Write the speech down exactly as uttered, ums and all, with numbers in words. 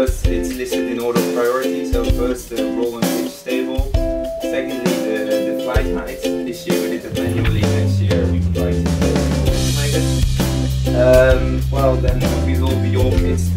first, it's listed in order of priority. So first the roll and pitch stable. Secondly, the, the flight height. This year we did it manually. Next year we would like to automated. Um, well, then we will be all pitched